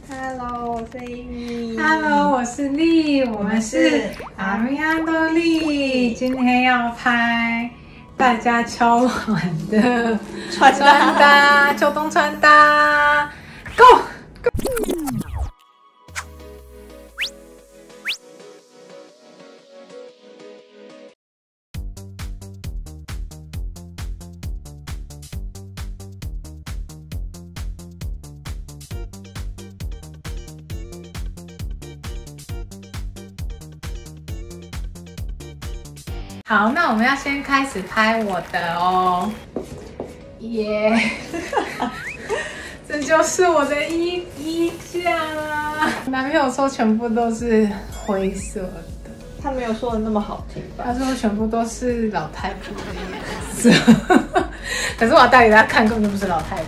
Hello， 我是 Amy。 Hello， 我是丽，我们是阿米安多丽。今天要拍大家敲碗的穿搭，秋冬穿搭 ，Go！好，那我们要先开始拍我的哦，耶！这就是我的衣架啦。男朋友说全部都是灰色的， 他没有说的那么好听吧？ 他说全部都是老太婆的颜色，可是我要带给大家看，根本就不是老太婆。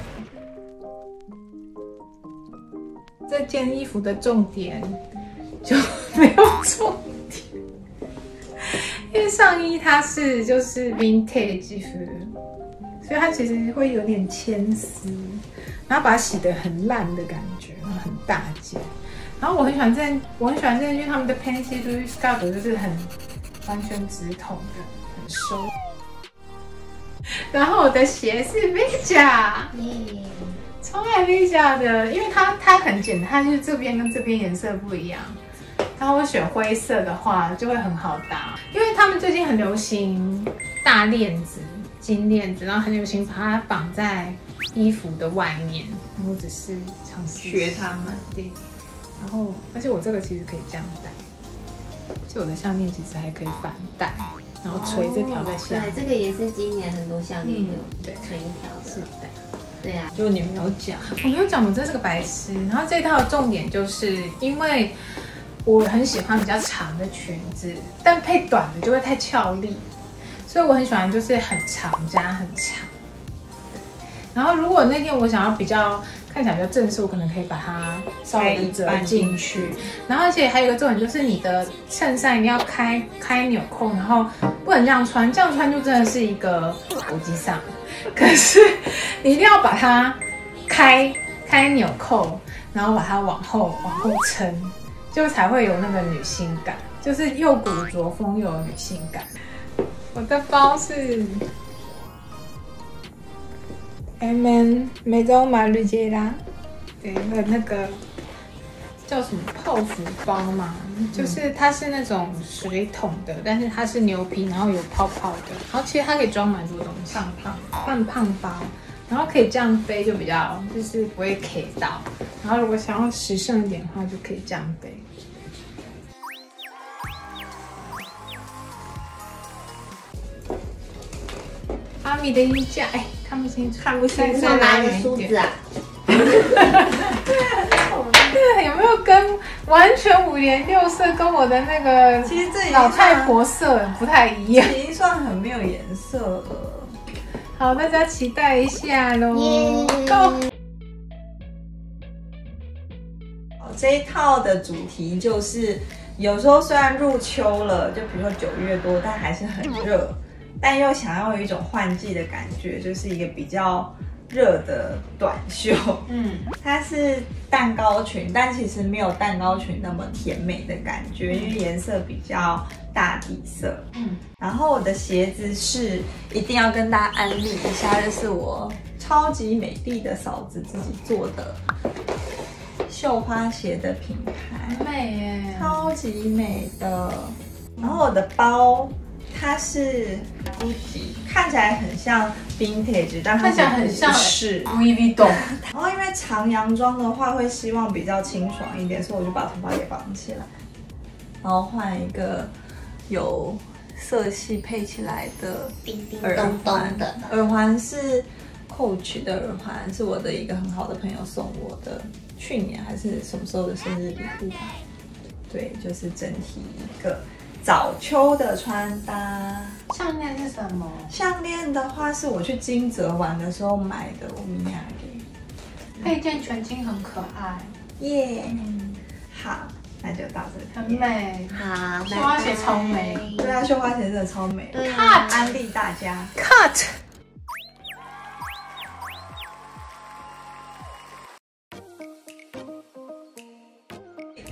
这件衣服的重点就没有重点。因为上衣它是就是 vintage 所以它其实会有点牵丝，然后把它洗得很烂的感觉，然后很大件。然后我很喜欢这件，因为他们的 Pansy Louis Scott 就是很完全直筒的，很收。然后我的鞋是 Vega， 超爱 Vega 的，因为它很简单，它就是这边跟这边颜色不一样。然后我选灰色的话就会很好搭，因为他们最近很流行大链子、金链子，然后很流行把它绑在衣服的外面。我只是尝试学他们， 对。然后，而且我这个其实可以这样戴，就我的项链其实还可以反戴，然后垂这条在下面。 对，这个也是今年很多项链有对垂一条的。 是的。 对啊， 就你没有讲， 我没有讲，我真是个白痴。然后这一套的重点就是因为我很喜欢比较长的裙子，但配短的就会太俏丽，所以我很喜欢就是很长加很长。然后如果那天我想要比较看起来比较正式，我可能可以把它稍微折进去。然后而且还有一个重点就是你的衬衫一定要开纽扣，然后不能这样穿，这样穿就真的是一个国际上。可是你一定要把它开纽扣，然后把它往后撑。就才会有那个女性感，就是又古着风又有女性感。我的包是 M&M Maison Margiela 的一个那个叫什么泡芙包嘛，就是它是那种水桶的，但是它是牛皮，然后有泡泡的，然后其实它可以装蛮多东西，胖包。然后可以这样背，就比较就是不会 K 到。然后如果想要时尚一点的话，就可以这样背。阿米的衣架，哎，看不清楚， 再拿一个梳子啊。 对，有没有跟完全五颜六色，跟我的那个其实这老太婆色不太一样， 已经算很没有颜色了。 好，大家期待一下喽 ！Go！ 这一套的主题就是，有时候虽然入秋了，就比如说9月多，但还是很热，但又想要有一种换季的感觉，就是一个比较热的短袖。它是蛋糕裙，但其实没有蛋糕裙那么甜美的感觉，因为颜色比较大地色。然后我的鞋子是一定要跟大家安利一下，这是我超级美丽的嫂子自己做的绣花鞋的品牌， 很美耶， 超级美的。然后我的包它是 Gucci， 看起来很像 vintage， 但看起来很像是 Louis Vuitton。 然后因为长洋装的话，会希望比较清爽一点，所以我就把头发给绑起来，然后换一个有色系配起来的叮叮耳咚环咚的。 耳环是 Coach 的耳环，是我的一个很好的朋友送我的，去年还是什么时候的生日礼物吧？对，就是整体一个早秋的穿搭。 项链是什么？ 项链的话是我去金泽玩的时候买的，我米娅给。 配件全金很可爱， 耶、好，那就到这里。 很美。 好， 绣花鞋超美。 对啊，绣花鞋真的超美。 Cut 安利大家。 Cut。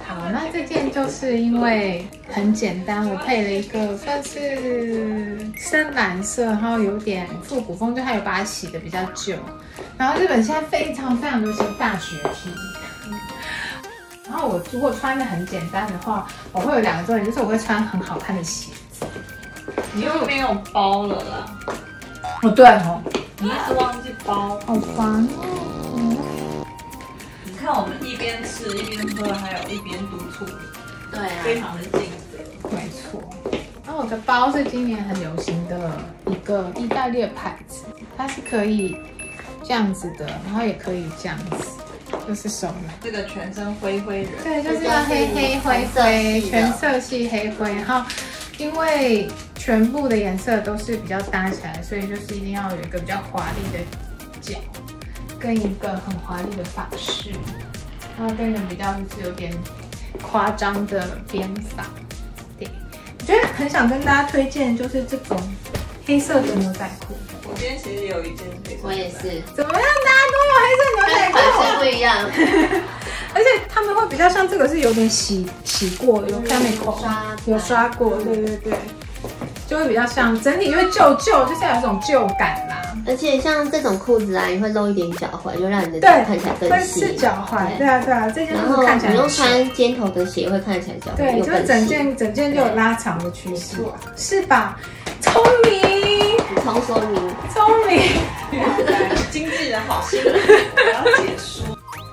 好，那这件就是因为很简单，我配了一个算是深蓝色，然后有点复古风，就它有把它洗的比较旧。然后日本现在非常非常流行大学 T。然后我如果穿的很简单的话，我会有2个重点，就是我会穿很好看的鞋子。 你又没有包了啦。 哦，对哦， 你一直忘记包， 好烦哦。 你看我们一边吃一边喝，还有一边督促你， 对啊， 非常的尽责。 没错。然后我的包是今年很流行的一个意大利的牌子，它是可以这样子的，然后也可以这样子，就是手拿。 这个全身灰灰人， 对，就是要黑黑灰灰，全色系黑灰。然后因为全部的颜色都是比较搭起来，所以就是一定要有一个比较华丽的角，跟一个很华丽的发饰，然后跟一个比较就是有点夸张的编发。对，我觉得很想跟大家推荐就是这种黑色的牛仔裤。 我今天其实有一件黑色， 我也是， 怎么样？大家都有黑色牛仔裤， 款式不一样， 而且他们会比较像这个是有点洗过，有 chemical 有刷过，对对对，就会比较像整体因为旧就是要有一种旧感啦。 而且像这种裤子啊，你会露一点脚踝，就让你的脚看起来更细。 会是脚踝，对啊对啊，这件然后裤看起来你用穿尖头的鞋会看起来脚踝对， 又就是更细。 整件就有拉长的趋势，是吧？聪明， 补充说明， 聪明， 经纪人好辛苦，我要解说。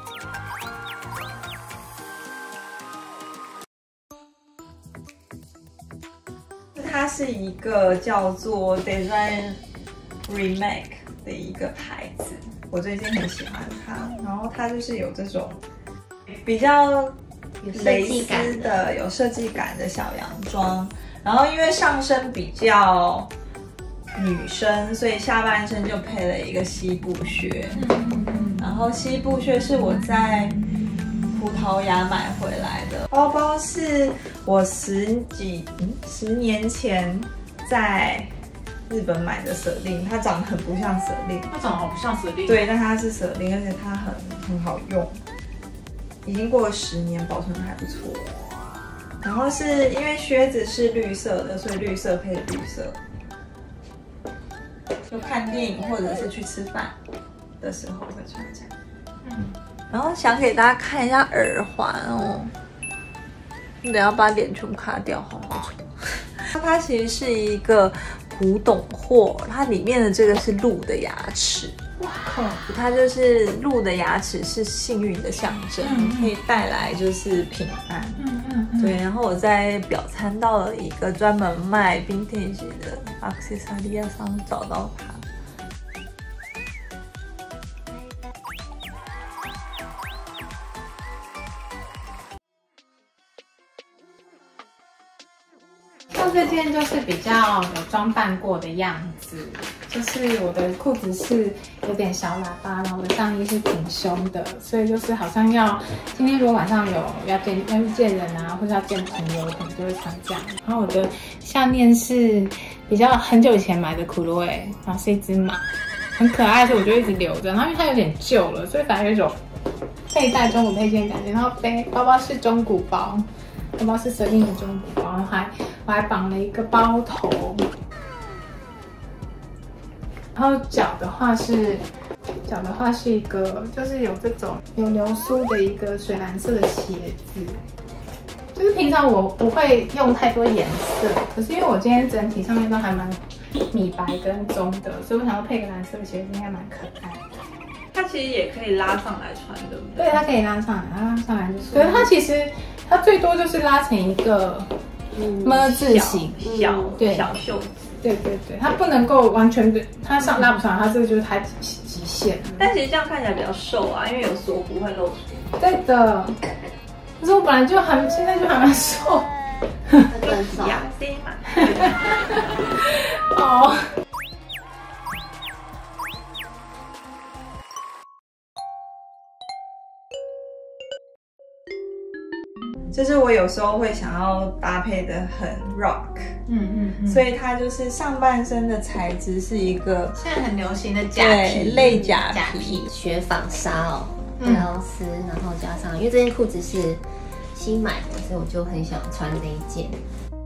它是一个叫做 Design Remake 的一个牌子，我最近很喜欢它。然后它就是有这种比较蕾丝的、有设计感的小洋装。然后因为上身比较女生，所以下半身就配了一个西部靴。然后西部靴是我在葡萄牙买回来的，包包是我10年前在日本买的舍令，它长得很不像舍令， 它长得好不像舍令。 对，但它是舍令，而且它很好用，已经过了10年，保存的还不错。然后是因为靴子是绿色的，所以绿色配绿色，就看电影或者是去吃饭的时候会穿这样。然后想给大家看一下耳环哦，你等一下把脸全部卡掉，好好丑。它其实是一个古董货，它里面的这个是鹿的牙齿。哇靠！它就是鹿的牙齿是幸运的象征，可以带来就是平安。对，然后我在表参道了一个专门卖 vintage 的 accessoria 上找到它。 像这件就是比较有装扮过的样子，就是我的裤子是有点小喇叭，然后我的上衣是挺胸的，所以就是好像今天如果晚上要去见人啊，或者要见朋友，我可能就会穿这样。然后我的项链是比较很久以前买的库洛埃，然后是一只马，很可爱，所以我就一直留着。然后因为它有点旧了，所以反而有一种佩戴中古配件的感觉。然后包包是中古包。包包是舍令的中古包，我还绑了一个包头，然后脚的话是一个就是有这种有流苏的一个水蓝色的鞋子，就是平常我不会用太多颜色，可是因为我今天整体上面都还蛮米白跟棕的，所以我想要配个蓝色的鞋子应该蛮可爱的。 它其实也可以拉上来穿，对不对？ 对，它可以拉上来，拉上来就是。可是它其实它最多就是拉成一个么字形， 小袖子。 对，它不能够完全的，它拉不上来，它这个就是它极限。 但其实这样看起来比较瘦啊，因为有锁骨会露出。 对的。可是我本来就现在就还蛮瘦。 更瘦。 养 C 嘛。 哦。 就是我有时候会想要搭配的很 rock，所以它就是上半身的材质是一个现在很流行的假皮， 类假皮雪纺纱哦，蕾丝，然后加上因为这件裤子是新买的，所以我就很想穿那一件。